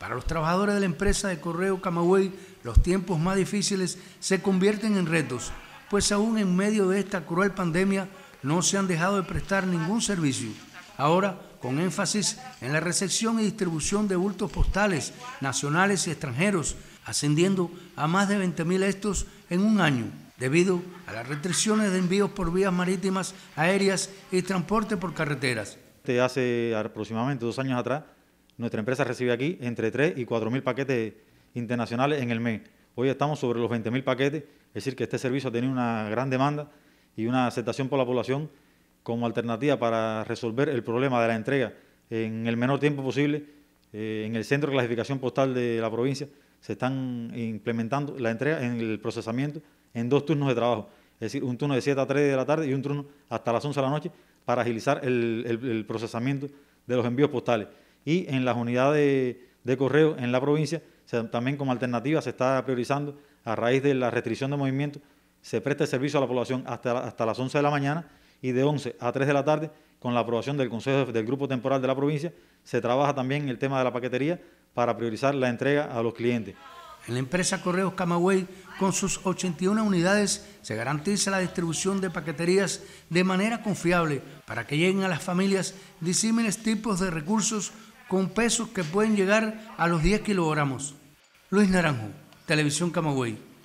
Para los trabajadores de la empresa de correo Camagüey, los tiempos más difíciles se convierten en retos, pues aún en medio de esta cruel pandemia no se han dejado de prestar ningún servicio. Ahora, con énfasis en la recepción y distribución de bultos postales nacionales y extranjeros, ascendiendo a más de 20.000 estos en un año, debido a las restricciones de envíos por vías marítimas, aéreas y transporte por carreteras. Hace aproximadamente 2 años atrás, nuestra empresa recibe aquí entre 3 y 4.000 paquetes internacionales en el mes. Hoy estamos sobre los 20.000 paquetes, es decir, que este servicio ha tenido una gran demanda y una aceptación por la población como alternativa para resolver el problema de la entrega en el menor tiempo posible. En el centro de clasificación postal de la provincia se están implementando la entrega en el procesamiento en 2 turnos de trabajo, es decir, un turno de 7 a 3 de la tarde y un turno hasta las 11 de la noche para agilizar el procesamiento de los envíos postales. Y en las unidades de correo en la provincia, también como alternativa se está priorizando, a raíz de la restricción de movimiento, se presta el servicio a la población hasta las 11 de la mañana y de 11 a 3 de la tarde, con la aprobación del Consejo del Grupo Temporal de la provincia, se trabaja también en el tema de la paquetería para priorizar la entrega a los clientes. En la empresa Correos Camagüey, con sus 81 unidades, se garantiza la distribución de paqueterías de manera confiable para que lleguen a las familias disímiles tipos de recursos con pesos que pueden llegar a los 10 kilogramos. Luis Naranjo, Televisión Camagüey.